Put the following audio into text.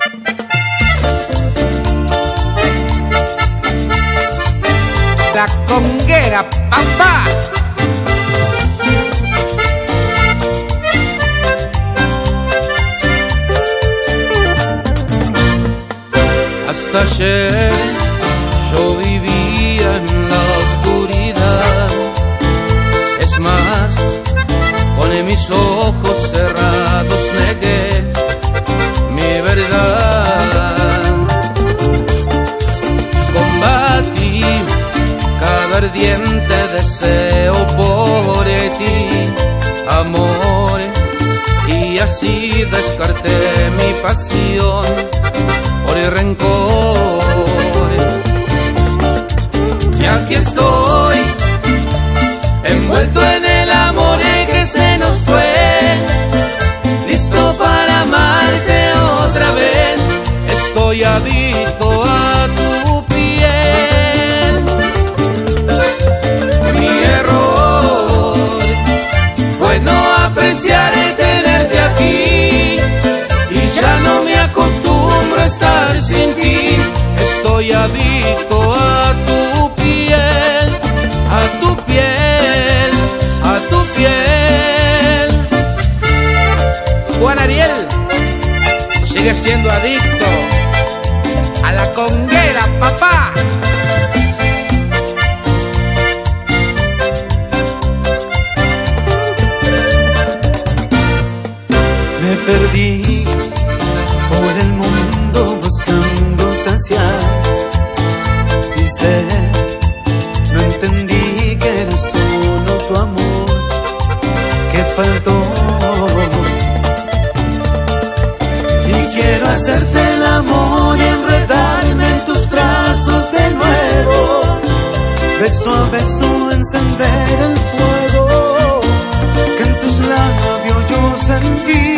La conguera, papá. Hasta ayer yo vivía en la oscuridad. Es más, con mis ojos cerrados negué mi verdad. Combatí cada ardiente deseo por ti, amor, y así descarté mi pasión por el rencor. Y aquí estoy, envuelto en el amor que se nos fue, listo para amarte otra vez. Estoy adicto a tu piel. Mi error fue no apreciar y tenerte aquí, y ya no me acostumbro a estar sin ti. Estoy adicto a tu piel, a tu piel, a tu piel. Juan Ariel sigue siendo adicto a la conguera, papá. Me perdí por el mundo buscando saciar, y sé, no entendí que era solo tu amor que faltó. Y quiero hacerte el amor y enredarme en tus brazos de nuevo, beso a beso encender el fuego que en tus labios yo sentí.